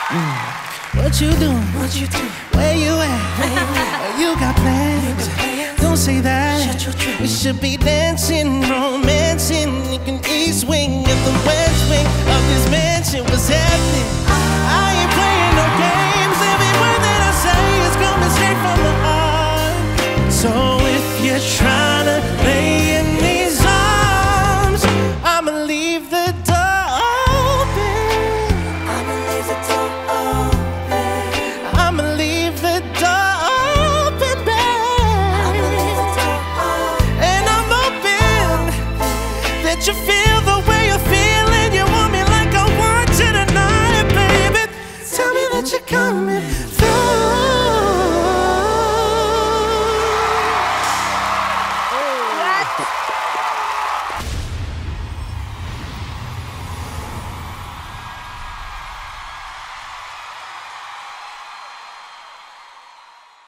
What you doing? What you doing? Where you at? You got plans? Don't say that. We should be dancing, romancing. You can east wing and the west wing of this mansion. What's happening?